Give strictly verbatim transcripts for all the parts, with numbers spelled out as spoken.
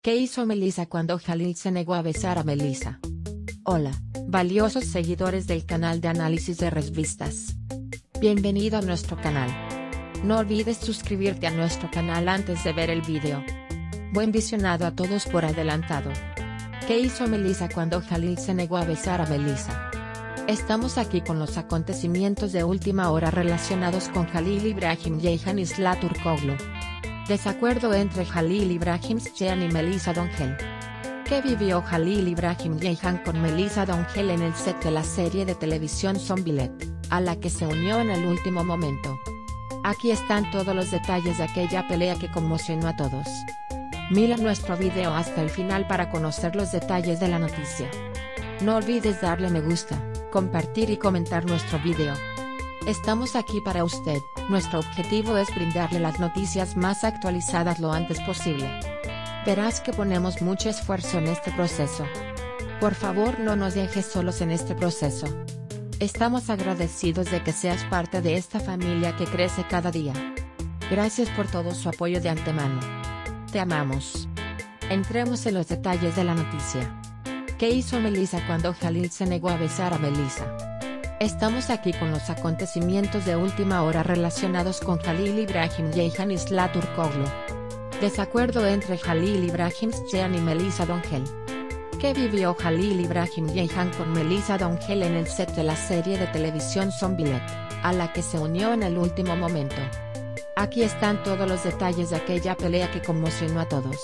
¿Qué hizo Melissa cuando Jalil se negó a besar a Melissa? Hola, valiosos seguidores del canal de análisis de revistas. Bienvenido a nuestro canal. No olvides suscribirte a nuestro canal antes de ver el vídeo. Buen visionado a todos por adelantado. ¿Qué hizo Melissa cuando Jalil se negó a besar a Melissa? Estamos aquí con los acontecimientos de última hora relacionados con Halil Ibrahim Ceyhan Isla Turkoglu. Desacuerdo entre Halil Ibrahim Ceyhan y Melissa Dongel. ¿Qué vivió Halil Ibrahim Ceyhan con Melissa Dongel en el set de la serie de televisión Zombieland, a la que se unió en el último momento? Aquí están todos los detalles de aquella pelea que conmocionó a todos. Mira nuestro video hasta el final para conocer los detalles de la noticia. No olvides darle me gusta, compartir y comentar nuestro video. Estamos aquí para usted, nuestro objetivo es brindarle las noticias más actualizadas lo antes posible. Verás que ponemos mucho esfuerzo en este proceso. Por favor no nos dejes solos en este proceso. Estamos agradecidos de que seas parte de esta familia que crece cada día. Gracias por todo su apoyo de antemano. Te amamos. Entremos en los detalles de la noticia. ¿Qué hizo Melissa cuando Jalil se negó a besar a Melissa? Estamos aquí con los acontecimientos de última hora relacionados con Halil Ibrahim Ceyhan Isla Turkoglu. Desacuerdo entre Halil Ibrahim Ceyhan y Melissa Dongel. ¿Qué vivió Halil Ibrahim Ceyhan con Melissa Dongel en el set de la serie de televisión Zombieland, a la que se unió en el último momento? Aquí están todos los detalles de aquella pelea que conmocionó a todos.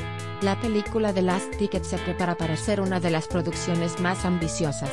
La película The Last Ticket se prepara para ser una de las producciones más ambiciosas.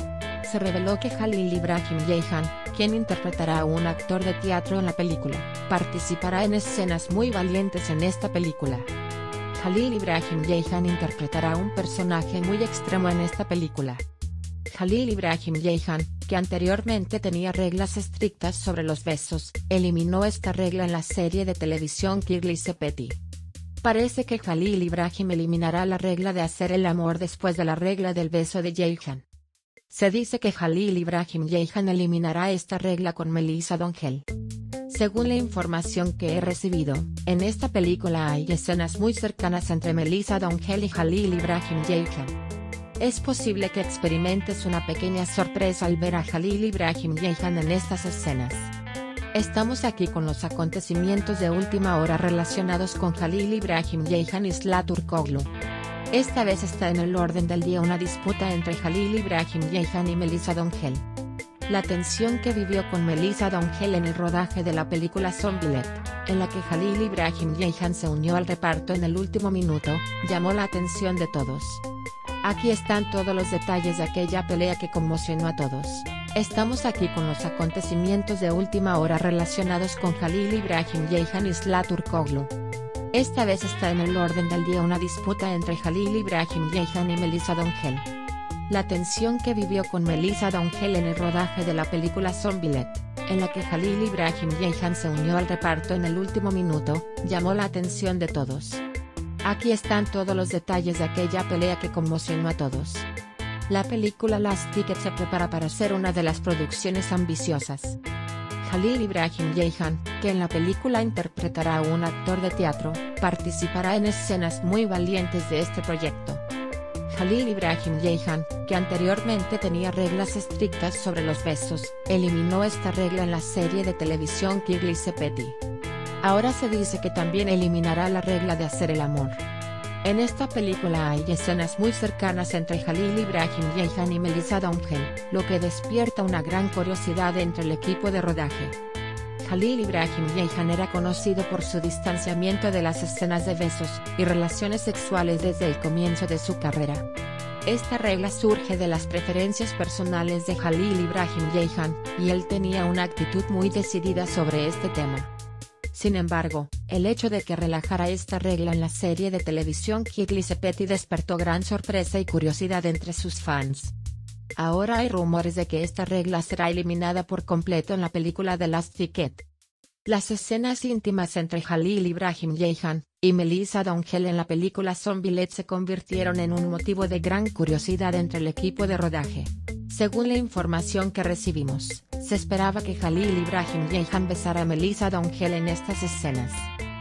Se reveló que Halil Ibrahim Ceyhan, quien interpretará a un actor de teatro en la película, participará en escenas muy valientes en esta película. Halil Ibrahim Ceyhan interpretará a un personaje muy extremo en esta película. Halil Ibrahim Ceyhan, que anteriormente tenía reglas estrictas sobre los besos, eliminó esta regla en la serie de televisión Kirli Sepeti. Parece que Halil Ibrahim eliminará la regla de hacer el amor después de la regla del beso de Ceyhan. Se dice que Halil Ibrahim Ceyhan eliminará esta regla con Melissa Dongel. Según la información que he recibido, en esta película hay escenas muy cercanas entre Melissa Dongel y Halil Ibrahim Ceyhan. Es posible que experimentes una pequeña sorpresa al ver a Halil Ibrahim Ceyhan en estas escenas. Estamos aquí con los acontecimientos de última hora relacionados con Halil Ibrahim Ceyhan Isla Turkoglu. Esta vez está en el orden del día una disputa entre Halil Ibrahim Ceyhan y Melissa Dongel. La tensión que vivió con Melissa Dongel en el rodaje de la película Zombieland, en la que Halil Ibrahim Ceyhan se unió al reparto en el último minuto, llamó la atención de todos. Aquí están todos los detalles de aquella pelea que conmocionó a todos. Estamos aquí con los acontecimientos de última hora relacionados con Halil Ibrahim Ceyhan Isla Turkoglu. Esta vez está en el orden del día una disputa entre Halil Ibrahim Ceyhan y Melissa Dongel. La tensión que vivió con Melissa Dongel en el rodaje de la película Zombieland, en la que Halil Ibrahim Ceyhan se unió al reparto en el último minuto, llamó la atención de todos. Aquí están todos los detalles de aquella pelea que conmocionó a todos. La película Last Ticket se prepara para ser una de las producciones ambiciosas. Halil Ibrahim Ceyhan, que en la película interpretará a un actor de teatro, participará en escenas muy valientes de este proyecto. Halil Ibrahim Ceyhan, que anteriormente tenía reglas estrictas sobre los besos, eliminó esta regla en la serie de televisión Kirli Sepeti. Ahora se dice que también eliminará la regla de hacer el amor. En esta película hay escenas muy cercanas entre Halil Ibrahim Ceyhan y Melissa Dongel, lo que despierta una gran curiosidad entre el equipo de rodaje. Halil Ibrahim Ceyhan era conocido por su distanciamiento de las escenas de besos y relaciones sexuales desde el comienzo de su carrera. Esta regla surge de las preferencias personales de Halil Ibrahim Ceyhan, y él tenía una actitud muy decidida sobre este tema. Sin embargo, el hecho de que relajara esta regla en la serie de televisión Kirli Sepeti despertó gran sorpresa y curiosidad entre sus fans. Ahora hay rumores de que esta regla será eliminada por completo en la película The Last Ticket. Las escenas íntimas entre Halil Ibrahim Ceyhan y Melissa Dongel en la película Zombieland se convirtieron en un motivo de gran curiosidad entre el equipo de rodaje. Según la información que recibimos, se esperaba que Halil Ibrahim Ceyhan besara a Melissa Dongel en estas escenas.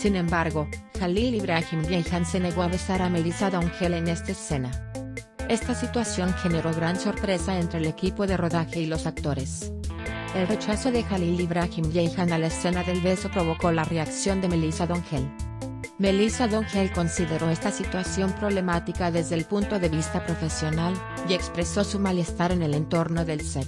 Sin embargo, Jalil Ibrahim Ceyhan se negó a besar a Melissa Doncel en esta escena. Esta situación generó gran sorpresa entre el equipo de rodaje y los actores. El rechazo de Jalil Ibrahim Ceyhan a la escena del beso provocó la reacción de Melissa Doncel. Melissa Doncel consideró esta situación problemática desde el punto de vista profesional, y expresó su malestar en el entorno del set.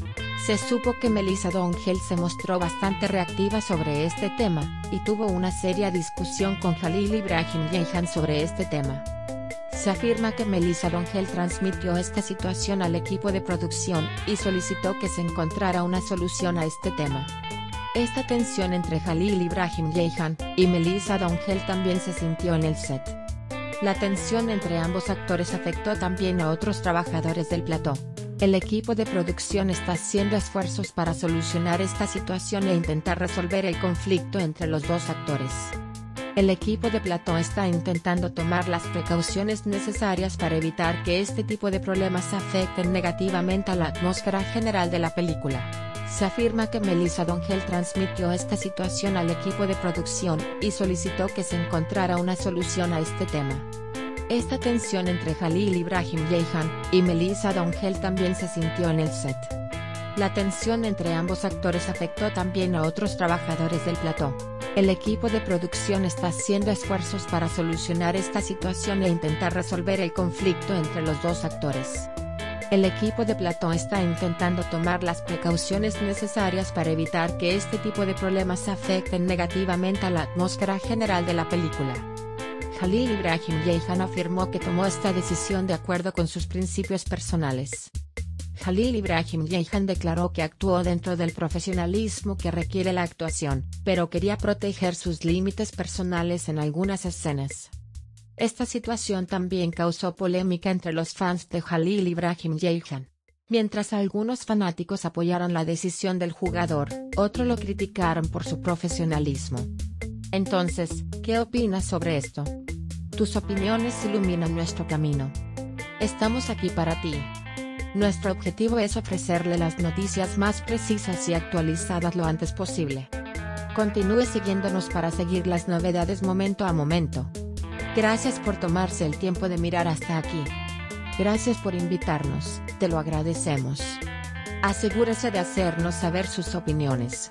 Se supo que Melissa Doncel se mostró bastante reactiva sobre este tema, y tuvo una seria discusión con Jalil Ibrahim Ceyhan sobre este tema. Se afirma que Melissa Doncel transmitió esta situación al equipo de producción, y solicitó que se encontrara una solución a este tema. Esta tensión entre Jalil Ibrahim Ceyhan y Melissa Doncel también se sintió en el set. La tensión entre ambos actores afectó también a otros trabajadores del plató. El equipo de producción está haciendo esfuerzos para solucionar esta situación e intentar resolver el conflicto entre los dos actores. El equipo de plató está intentando tomar las precauciones necesarias para evitar que este tipo de problemas afecten negativamente a la atmósfera general de la película. Se afirma que Melissa Doncel transmitió esta situación al equipo de producción, y solicitó que se encontrara una solución a este tema. Esta tensión entre Jalil Ibrahim Ceyhan y Melissa Doncel también se sintió en el set. La tensión entre ambos actores afectó también a otros trabajadores del plató. El equipo de producción está haciendo esfuerzos para solucionar esta situación e intentar resolver el conflicto entre los dos actores. El equipo de plató está intentando tomar las precauciones necesarias para evitar que este tipo de problemas afecten negativamente a la atmósfera general de la película. Jalil Ibrahim Ceyhan afirmó que tomó esta decisión de acuerdo con sus principios personales. Jalil Ibrahim Ceyhan declaró que actuó dentro del profesionalismo que requiere la actuación, pero quería proteger sus límites personales en algunas escenas. Esta situación también causó polémica entre los fans de Jalil Ibrahim Ceyhan. Mientras algunos fanáticos apoyaron la decisión del jugador, otros lo criticaron por su profesionalismo. Entonces, ¿qué opinas sobre esto? Tus opiniones iluminan nuestro camino. Estamos aquí para ti. Nuestro objetivo es ofrecerle las noticias más precisas y actualizadas lo antes posible. Continúe siguiéndonos para seguir las novedades momento a momento. Gracias por tomarse el tiempo de mirar hasta aquí. Gracias por invitarnos, te lo agradecemos. Asegúrese de hacernos saber sus opiniones.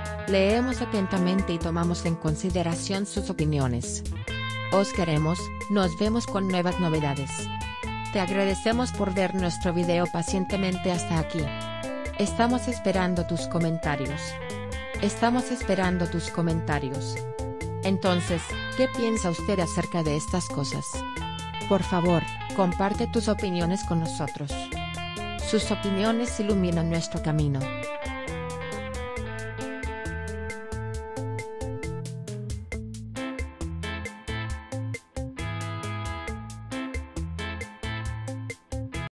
Leemos atentamente y tomamos en consideración sus opiniones. Os queremos, nos vemos con nuevas novedades. Te agradecemos por ver nuestro video pacientemente hasta aquí. Estamos esperando tus comentarios. Estamos esperando tus comentarios. Entonces, ¿qué piensa usted acerca de estas cosas? Por favor, comparte tus opiniones con nosotros. Sus opiniones iluminan nuestro camino.